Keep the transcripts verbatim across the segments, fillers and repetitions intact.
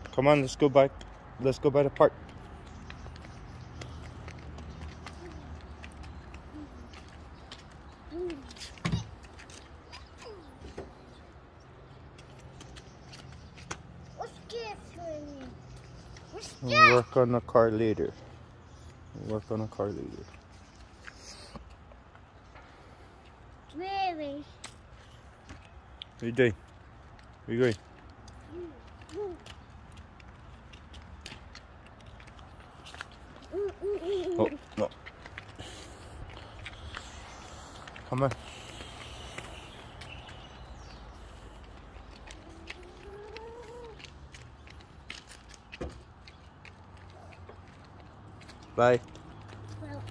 Come on, let's go by. Let's go by the park. What's this for me? What's We'll that? work on the car later. We'll work on the car later. Really? What are you doing? Where are you going? Oh, no. Come on. Bye. Well,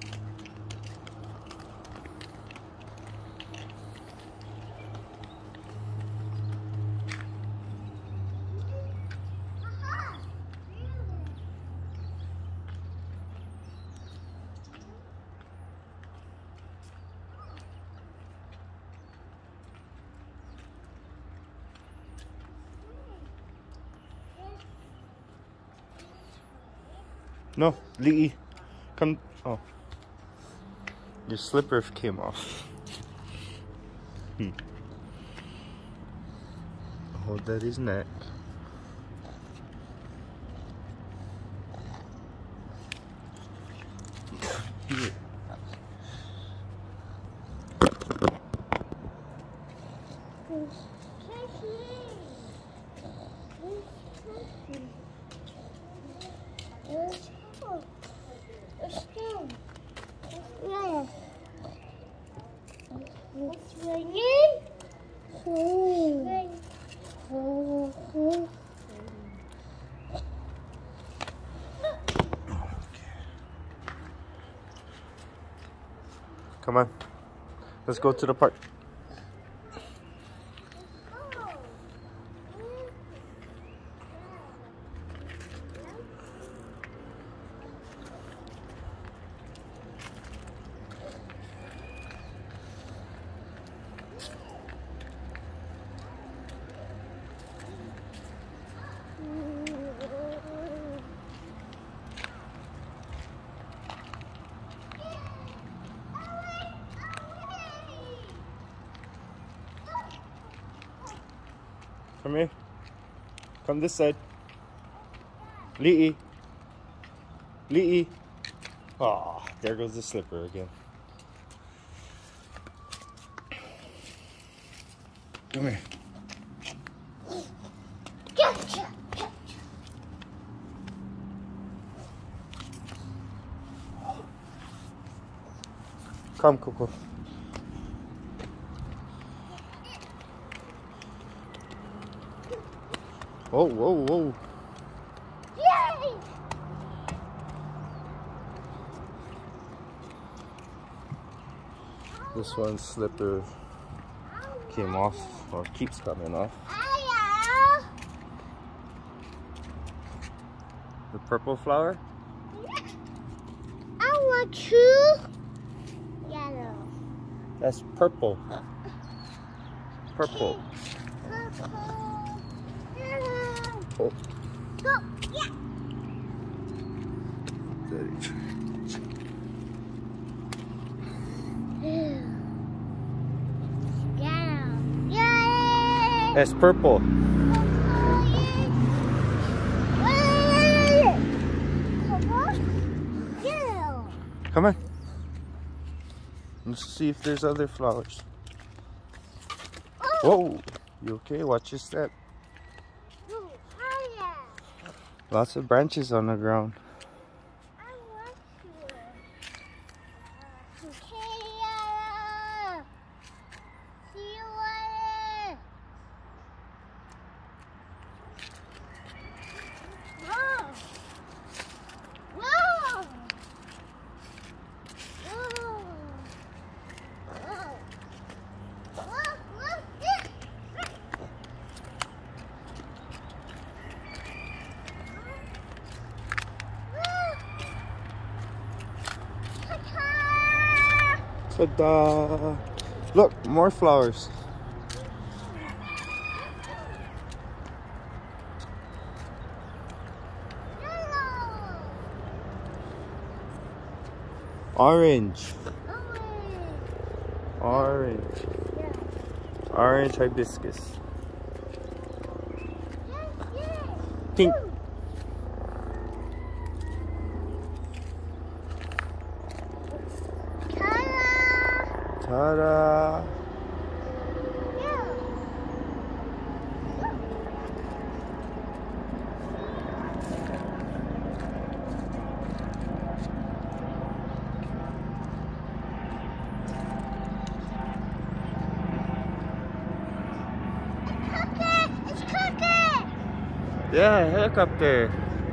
No, Lee. Come. Oh. Your slipper came off. Hmm. Hold that his neck. Here. It's raining. Oh. Oh. Come on. Let's go to the park. Come here. Come this side. Lee. Lee. Ah, there goes the slipper again. Come here. Gotcha. Come, Coco. Whoa, whoa, whoa. Yay! This one's slipper came off, or keeps coming off. Hiya. The purple flower? I want two yellow. That's purple. Purple. Purple. Yellow. Oh. Go. Yeah. There you Yellow. Yay! That's purple. Yellow. Come on. Let's see if there's other flowers. Whoa. You okay? Watch your step. Oh, hiya. Lots of branches on the ground. I want to. Okay, yellow. See you later. Whoa. Whoa. Whoa. Whoa. Whoa. Whoa. Ta-da! Look, more flowers. Orange. Orange. Orange. Yeah. Orange hibiscus. Yes, yes. Pink. Ooh. Ta-da. Ta-da! Yeah. It's cooking! Yeah, helicopter.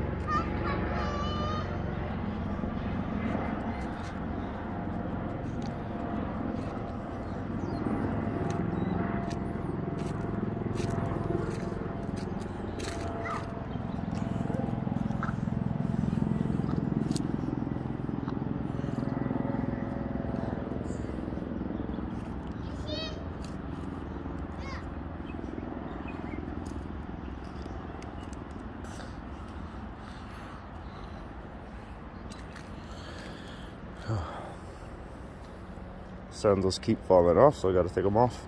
Sandals keep falling off, so I gotta take them off.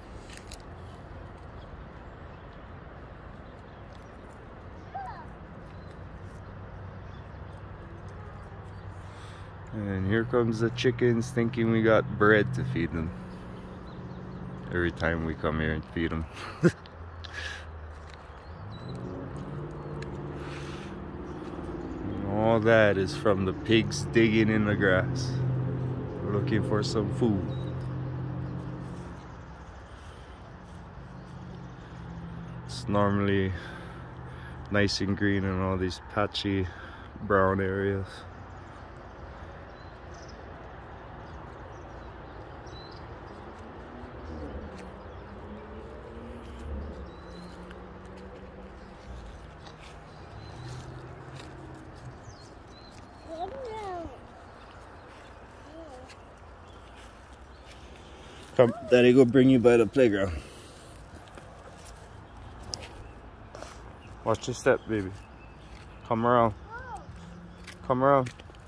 And here comes the chickens thinking we got bread to feed them. Every time we come here and feed them. And all that is from the pigs digging in the grass, looking for some food. It's normally nice and green in all these patchy brown areas. Come, Daddy, go bring you by the playground. Watch your step, baby. Come around. Come around.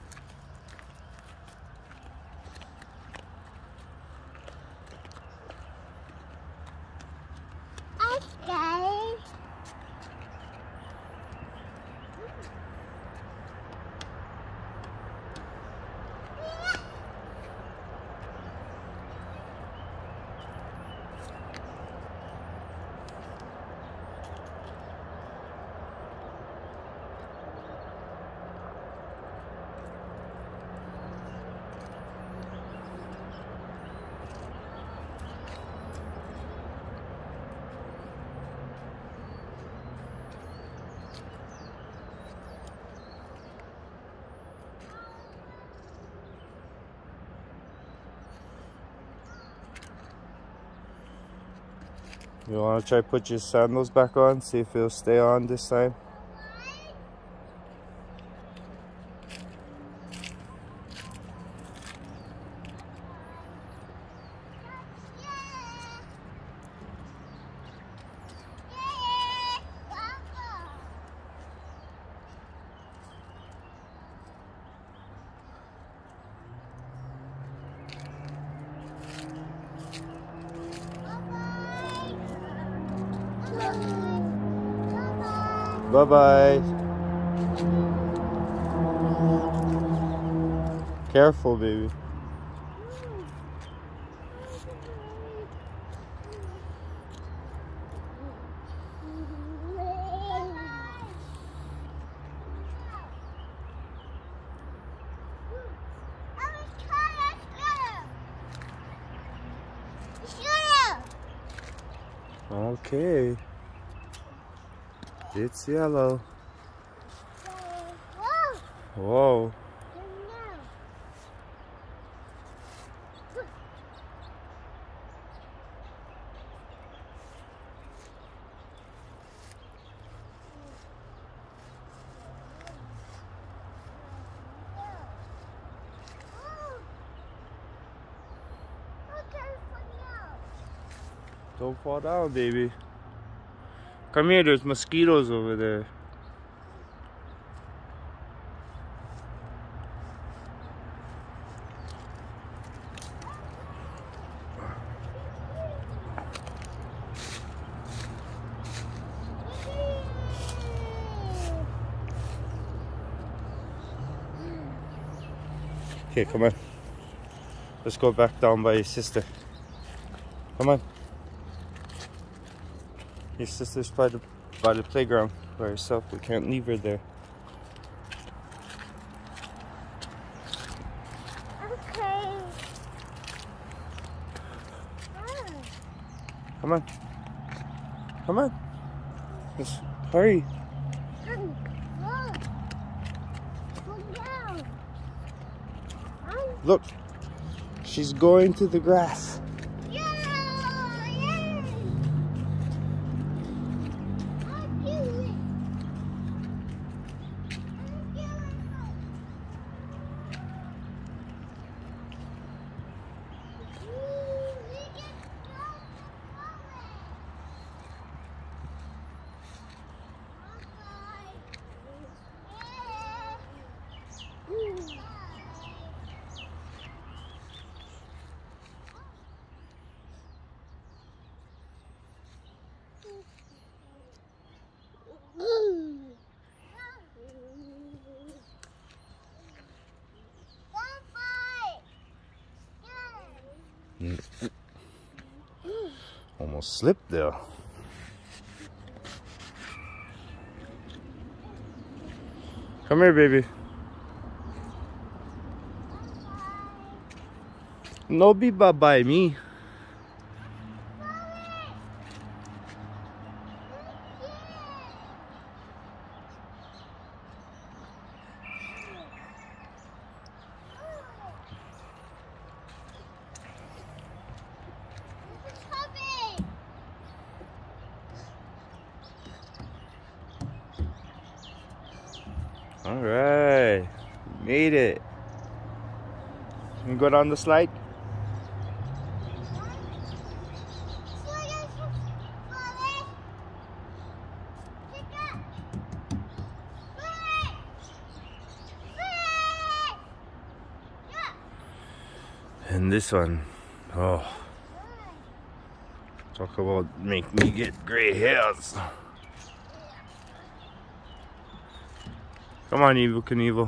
Okay. You want to try put your sandals back on, see if it'll stay on this time? Bye-bye. Careful, baby. Okay. It's yellow. Whoa. Don't fall down, baby. Come here, there's mosquitoes over there. Okay, come on. Let's go back down by your sister. Come on. Your sister's by the, by the playground by herself. We can't leave her there. Okay. Come on. Come on. Let's hurry. Look, she's going to the grass. Almost slipped there. Come here, baby. No be bye-bye me. All right, made it. Can you go down the slide? And this one, oh, talk about make me get gray hairs. Come on, Evil Knievel.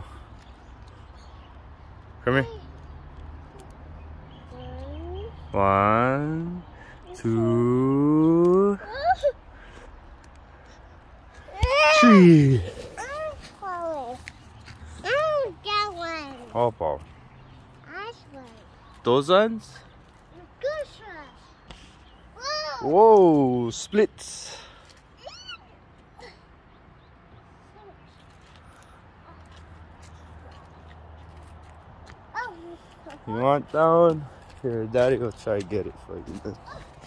Come here. One, two, three. Oh, Paul. Those ones? Whoa, splits. You want that one? Here, Daddy will try to get it for you.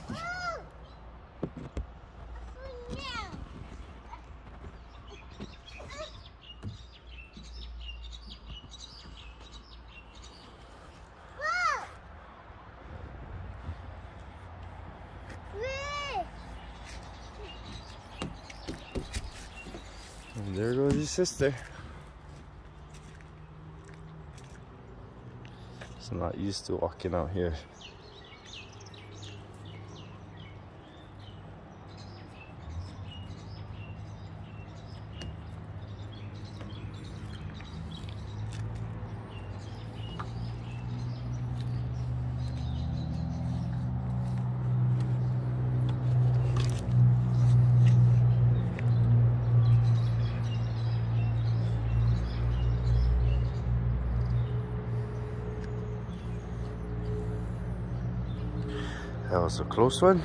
And there goes your sister. I'm not used to walking out here. That was a close one.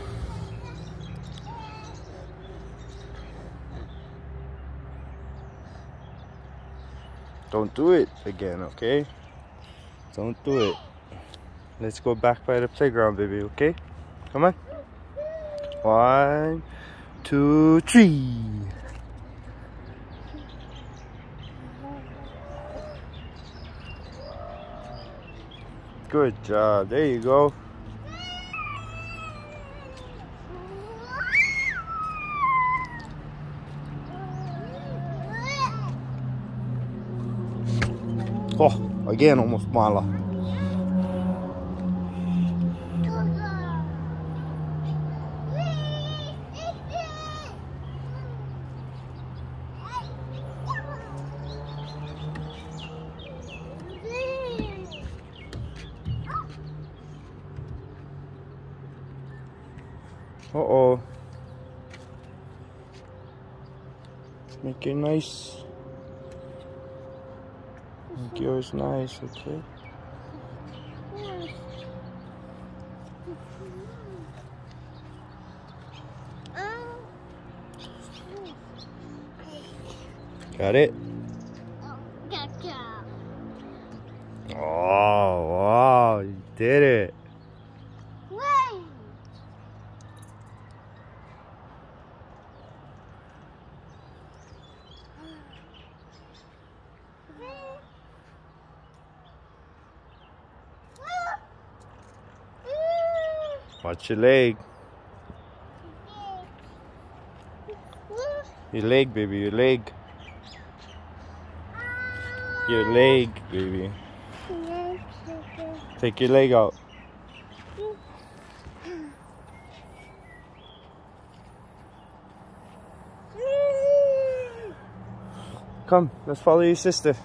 Don't do it again, okay? Don't do it. Let's go back by the playground, baby, okay? Come on. One, two, three. Good job. There you go. Oh, again, almost mala. Uh-oh. Make it nice. Make yours nice, okay? Got it? Oh, wow, you did it. Watch your leg. Your leg, baby, your leg. Your leg, baby. Take your leg out. Come, let's follow your sister.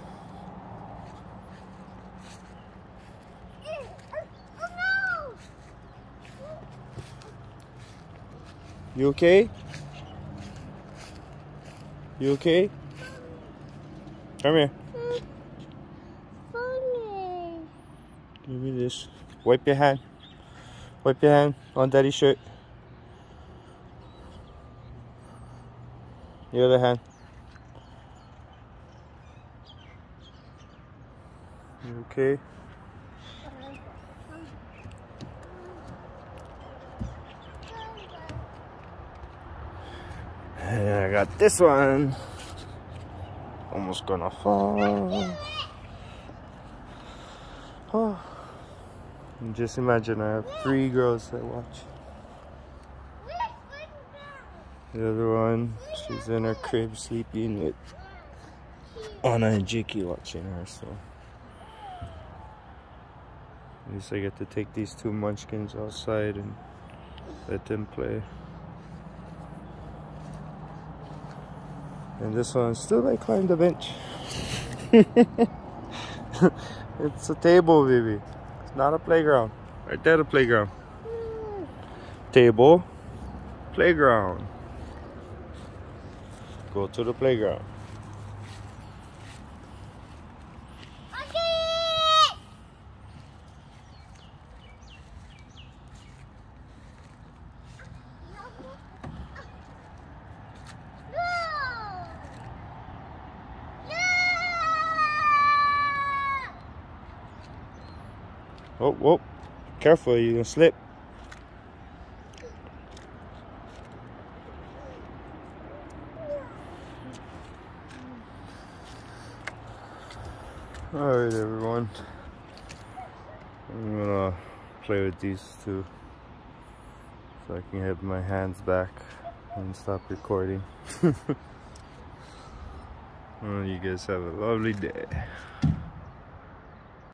You okay? You okay? Come here. Give me this. Wipe your hand. Wipe your hand on Daddy's shirt. The other hand. You okay? And I got this one. Almost gonna fall. Oh. And just imagine I have three girls that watch. The other one, she's in her crib sleeping with Anna and Jakey watching her, so at least I get to take these two munchkins outside and let them play. And this one still like climb the bench. It's a table, baby. It's not a playground. Right there, the playground. Table, playground. Go to the playground. Oh, whoa, careful, you're gonna slip. Alright, everyone. I'm gonna play with these two so I can have my hands back and stop recording. Well, you guys have a lovely day.